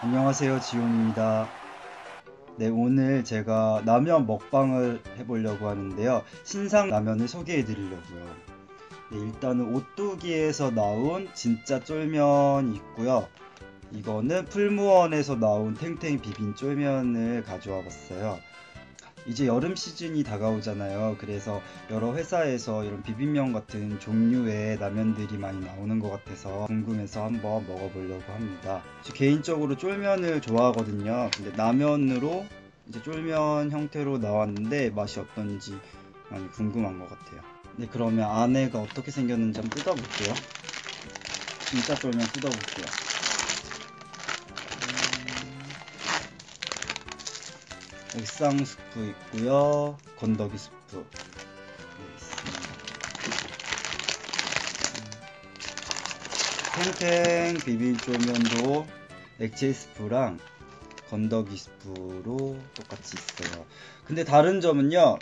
안녕하세요, 지용입니다. 네, 오늘 제가 라면 먹방을 해보려고 하는데요. 신상 라면을 소개해 드리려고요. 네, 일단은 오뚜기에서 나온 진짜 쫄면이 있고요. 이거는 풀무원에서 나온 탱탱 비빔 쫄면을 가져와 봤어요. 이제 여름 시즌이 다가오잖아요. 그래서 여러 회사에서 이런 비빔면 같은 종류의 라면들이 많이 나오는 것 같아서 궁금해서 한번 먹어보려고 합니다. 저 개인적으로 쫄면을 좋아하거든요. 근데 라면으로 이제 쫄면 형태로 나왔는데 맛이 어떤지 많이 궁금한 것 같아요. 네, 그러면 안에가 어떻게 생겼는지 한번 뜯어볼게요. 진짜 쫄면 뜯어볼게요. 액상 스프 있고요. 건더기 스프 네, 있습니다. 탱탱 비빔쫄면도 액체 스프랑 건더기 스프로 똑같이 있어요. 근데 다른 점은요.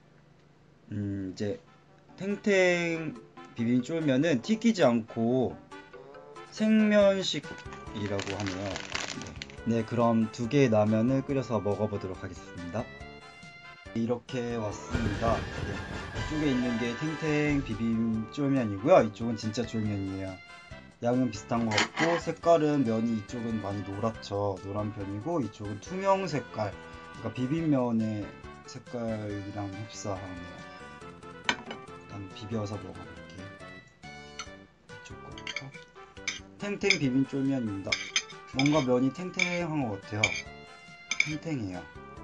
이제 탱탱 비빔쫄면은 튀기지 않고 생면식이라고 하네요. 네, 그럼 두 개의 라면을 끓여서 먹어보도록 하겠습니다. 이렇게 왔습니다. 네, 이쪽에 있는 게 탱탱 비빔 쫄면이고요. 이쪽은 진짜 쫄면이에요. 양은 비슷한 것 같고 색깔은 면이 이쪽은 많이 노랗죠. 노란 편이고 이쪽은 투명 색깔. 그러니까 비빔면의 색깔이랑 흡사하네요. 일단 비벼서 먹어볼게요. 이쪽 거부터. 탱탱 비빔 쫄면입니다. 뭔가 면이 탱탱한 것 같아요. 탱탱해요.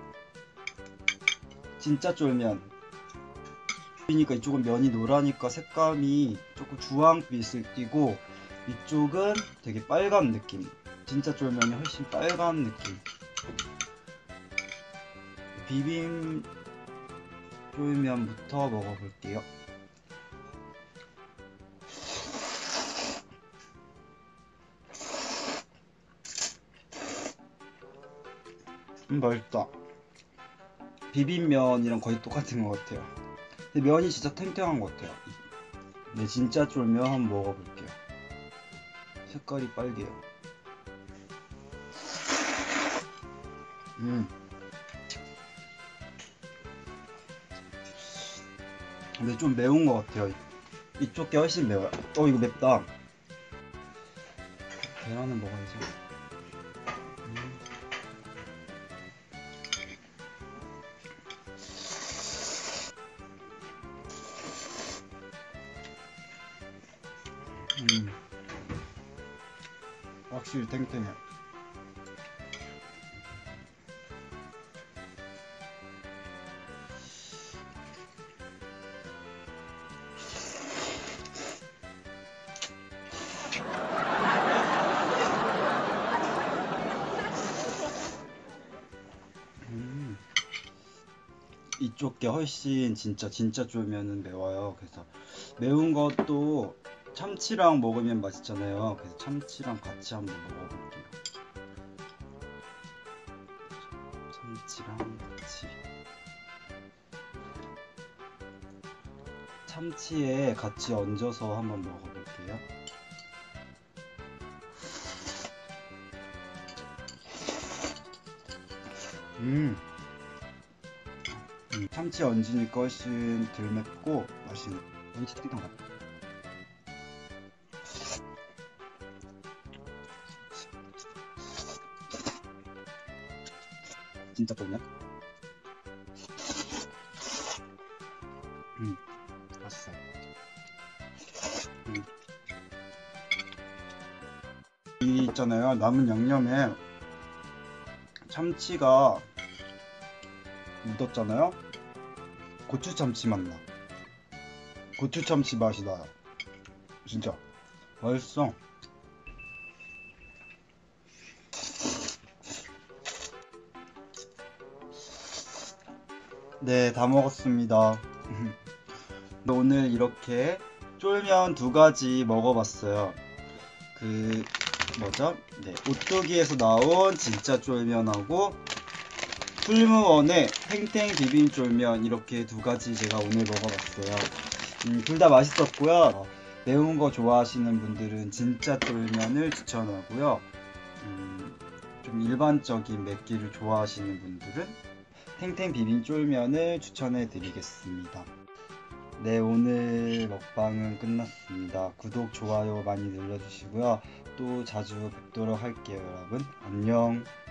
진짜 쫄면. 그러니까 이쪽은 면이 노라니까 색감이 조금 주황빛을 띠고 이쪽은 되게 빨간 느낌. 진짜 쫄면이 훨씬 빨간 느낌. 비빔 쫄면부터 먹어볼게요. 맛있다. 비빔면이랑 거의 똑같은 것 같아요. 근데 면이 진짜 탱탱한 것 같아요. 네, 진짜 쫄면 한번 먹어볼게요. 색깔이 빨개요. 근데 좀 매운 것 같아요. 이쪽 게 훨씬 매워요. 이거 맵다. 계란은 먹어야지. 확실히 탱탱해. 이쪽 게 훨씬 진짜 쫄면은 매워요. 그래서 매운 것도 참치랑 먹으면 맛있잖아요. 그래서 참치랑 같이 한번 먹어볼게요. 참치랑 같이. 참치에 같이 얹어서 한번 먹어볼게요. 참치 얹으니까 훨씬 덜 맵고 맛있네. 여기 진짜 땡땡 같아. 진짜 좋네. 맛있어. 이 있잖아요. 남은 양념에 참치가 묻었잖아요. 고추 참치 맛나. 고추 참치 맛이 나요. 진짜 맛있어. 네, 다 먹었습니다. 오늘 이렇게 쫄면 두 가지 먹어봤어요. 그 뭐죠? 네, 오뚜기에서 나온 진짜 쫄면하고 풀무원의 탱탱 비빔 쫄면 이렇게 두 가지 제가 오늘 먹어봤어요. 둘 다 맛있었고요. 매운 거 좋아하시는 분들은 진짜 쫄면을 추천하고요. 좀 일반적인 맵기를 좋아하시는 분들은 탱탱 비빔 쫄면을 추천해 드리겠습니다. 네, 오늘 먹방은 끝났습니다. 구독, 좋아요 많이 눌러주시고요. 또 자주 뵙도록 할게요, 여러분. 안녕.